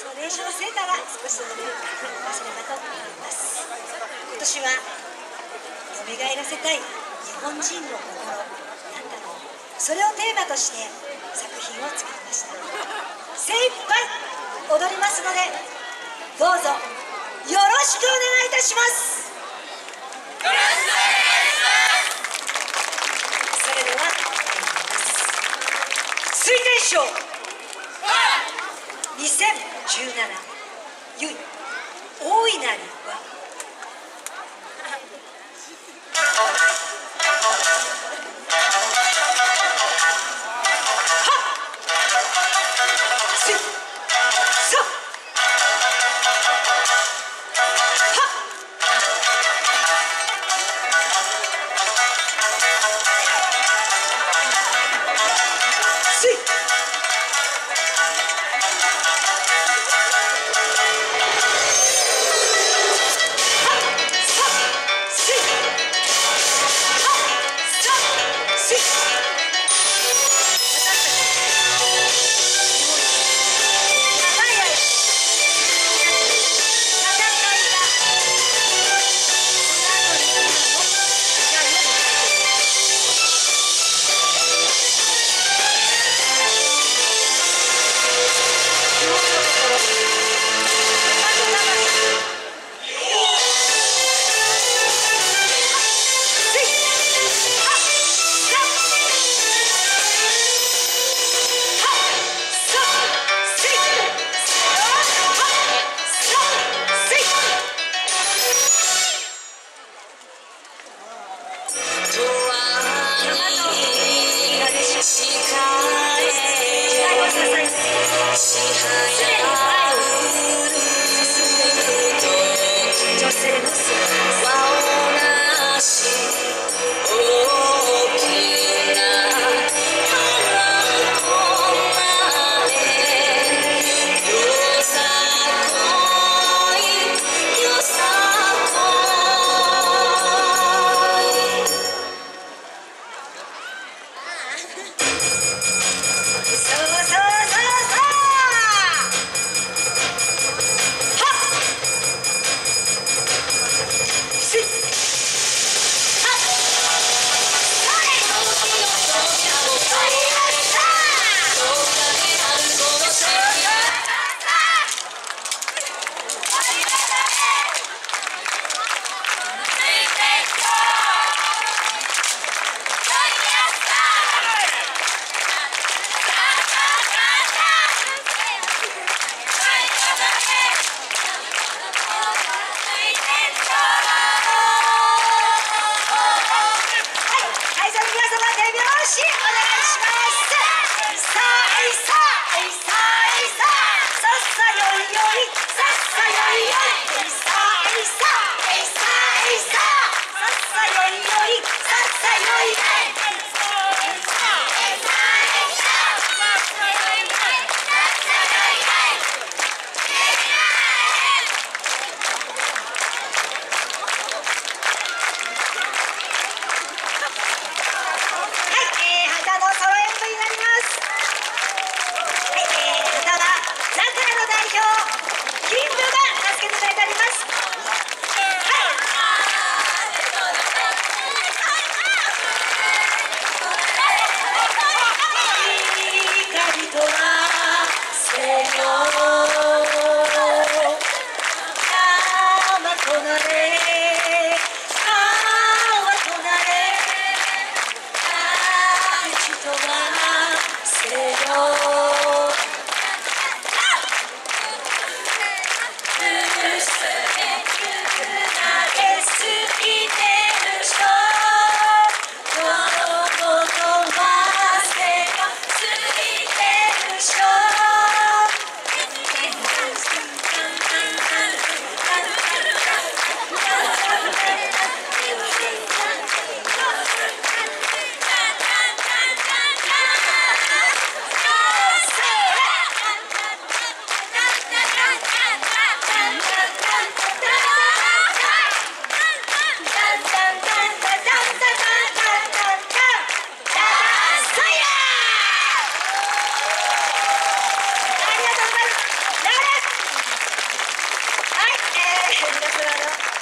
の練習の成果が少しでも出せればと思います。今年は蘇らせたい日本人の心なんだろう、それをテーマとして作品を作りました。精一杯踊りますのでどうぞよろしくお願いいたします。よろしくお願いします。それでは水天賞2017ゆい大いなりは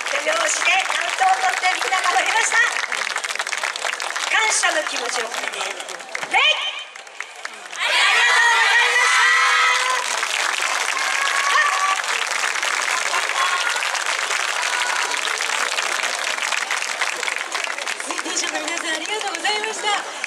手拍子でカウントを取ってみんなが終わりました。感謝の気持ちを込めて礼。ありがとうございました。ティーションの皆さんありがとうございました。